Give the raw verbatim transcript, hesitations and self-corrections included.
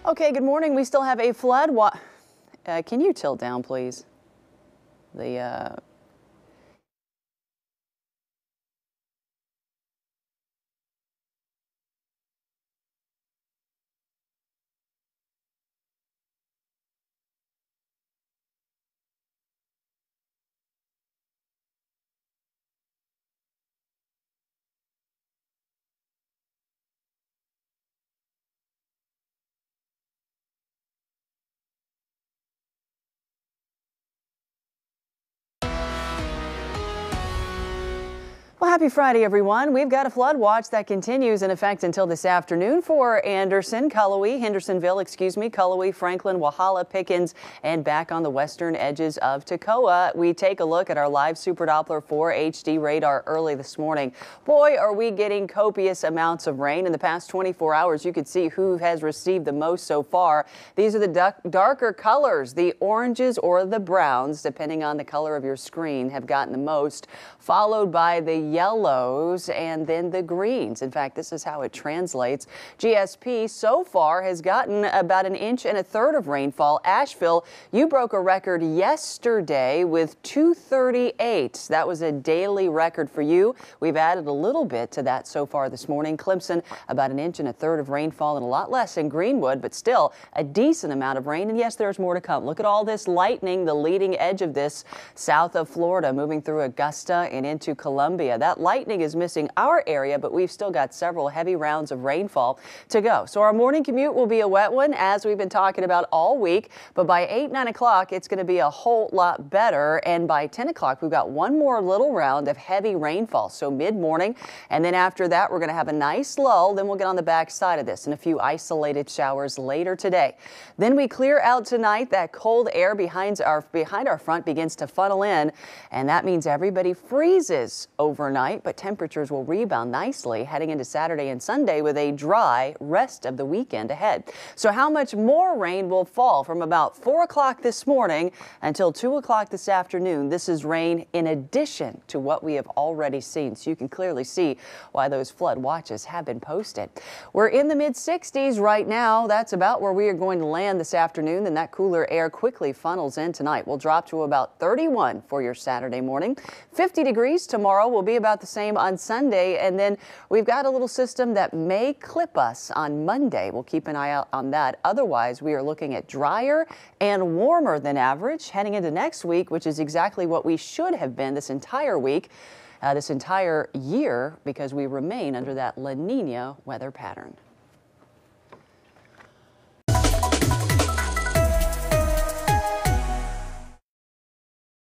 Okay, good morning. We still have a flood. Wa uh, can you tilt down, please? The uh, Well, happy Friday, everyone. We've got a flood watch that continues in effect until this afternoon for Anderson, Cullowhee, Hendersonville, excuse me, Cullowhee, Franklin, Walhalla, Pickens, and back on the western edges of Toccoa. We take a look at our live Super Doppler four H D radar early this morning. Boy, are we getting copious amounts of rain. In the past twenty-four hours, you could see who has received the most so far. These are the darker colors. The oranges or the browns, depending on the color of your screen, have gotten the most, followed by the yellows and then the greens. In fact, this is how it translates. G S P so far has gotten about an inch and a third of rainfall. Asheville, you broke a record yesterday with two thirty-eight. That was a daily record for you. We've added a little bit to that so far this morning. Clemson, about an inch and a third of rainfall, and a lot less in Greenwood, but still a decent amount of rain. And yes, there's more to come. Look at all this lightning, the leading edge of this south of Florida, moving through Augusta and into Columbia. That lightning is missing our area, but we've still got several heavy rounds of rainfall to go. So our morning commute will be a wet one, as we've been talking about all week. But by eight, nine o'clock, it's going to be a whole lot better. And by ten o'clock, we've got one more little round of heavy rainfall. So mid-morning. And then after that, we're going to have a nice lull. Then we'll get on the back side of this and a few isolated showers later today. Then we clear out tonight. That cold air behind our, behind our front begins to funnel in. And that means everybody freezes overnight. But temperatures will rebound nicely heading into Saturday and Sunday with a dry rest of the weekend ahead. So how much more rain will fall from about four o'clock this morning until two o'clock this afternoon? This is rain in addition to what we have already seen. So you can clearly see why those flood watches have been posted. We're in the mid sixties right now. That's about where we are going to land this afternoon. Then that cooler air quickly funnels in tonight. We'll drop to about thirty-one for your Saturday morning. fifty degrees tomorrow. Will be about the same on Sunday, and then we've got a little system that may clip us on Monday. We'll keep an eye out on that. Otherwise, we are looking at drier and warmer than average heading into next week, which is exactly what we should have been this entire week, uh, this entire year, because we remain under that La Nina weather pattern.